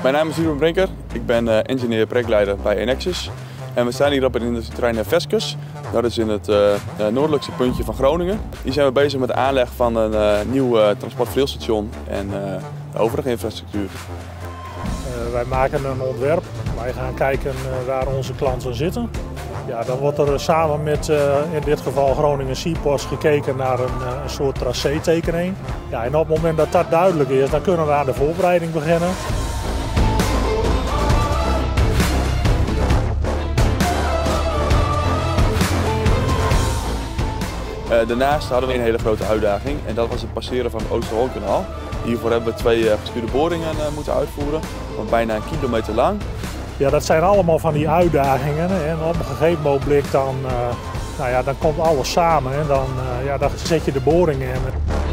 Mijn naam is Ruben Brinker, ik ben engineer-projectleider bij Enexis. En we staan hier op het industrieterrein Vescus. Dat is in het noordelijkste puntje van Groningen. Hier zijn we bezig met de aanleg van een nieuw transportverdeelstation en de overige infrastructuur. Wij maken een ontwerp. Wij gaan kijken waar onze klanten zitten. Ja, dan wordt er samen met in dit geval Groningen Seaports gekeken naar een soort tracétekening. Ja, en op het moment dat dat duidelijk is, dan kunnen we aan de voorbereiding beginnen. Daarnaast hadden we een hele grote uitdaging en dat was het passeren van het Oosterholkanaal. Hiervoor hebben we 2 gestuurde boringen moeten uitvoeren, van bijna 1 kilometer lang. Ja, dat zijn allemaal van die uitdagingen en op een gegeven ogenblik dan komt alles samen en dan zet je de boringen in.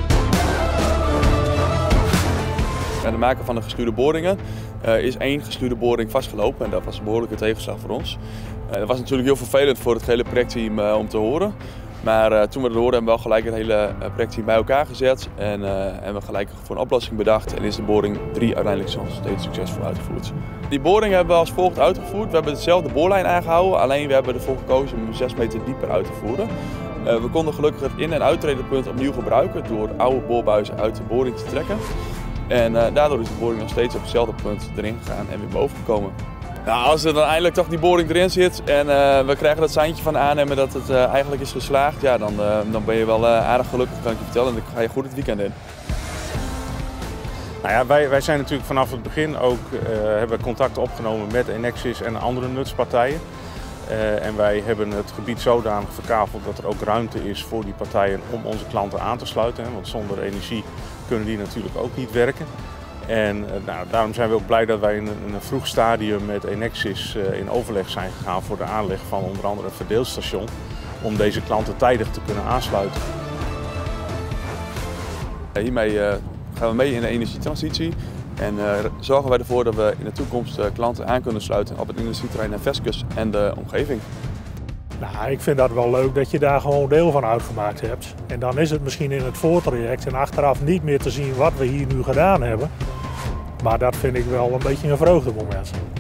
Bij het maken van de gestuurde boringen is 1 gestuurde boring vastgelopen en dat was een behoorlijke tegenslag voor ons. Dat was natuurlijk heel vervelend voor het hele projectteam om te horen. Maar toen we dat hoorden hebben we wel gelijk het hele projectteam bij elkaar gezet en hebben we gelijk voor een oplossing bedacht en is de boring 3 uiteindelijk nog steeds succesvol uitgevoerd. Die boring hebben we als volgt uitgevoerd. We hebben dezelfde boorlijn aangehouden, alleen we hebben ervoor gekozen om hem 6 meter dieper uit te voeren. We konden gelukkig het in- en uittredenpunt opnieuw gebruiken door oude boorbuizen uit de boring te trekken. En daardoor is de boring nog steeds op hetzelfde punt erin gegaan en weer boven gekomen. Nou, als er dan eindelijk toch die boring erin zit en we krijgen dat seintje van de aannemer dat het eigenlijk is geslaagd, ja, dan ben je wel aardig gelukkig, kan ik je vertellen. En dan ga je goed het weekend in. Nou ja, wij zijn natuurlijk vanaf het begin ook hebben contact opgenomen met Enexis en andere nutspartijen. En wij hebben het gebied zodanig verkaveld dat er ook ruimte is voor die partijen om onze klanten aan te sluiten. Want zonder energie kunnen die natuurlijk ook niet werken. En daarom zijn we ook blij dat wij in een vroeg stadium met Enexis in overleg zijn gegaan voor de aanleg van onder andere een verdeelstation. Om deze klanten tijdig te kunnen aansluiten. Hiermee gaan we mee in de energietransitie en zorgen wij ervoor dat we in de toekomst klanten aan kunnen sluiten op het industrieterrein Vescus en de omgeving. Nou, ik vind dat wel leuk dat je daar gewoon deel van uitgemaakt hebt. En dan is het misschien in het voortraject en achteraf niet meer te zien wat we hier nu gedaan hebben. Maar dat vind ik wel een beetje een vreugdemoment.